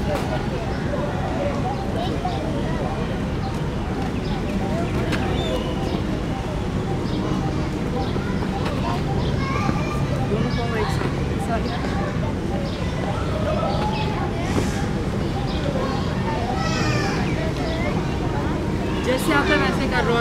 दोनों पाँव एक साथ। जैसे आप वैसे कर रहे हो।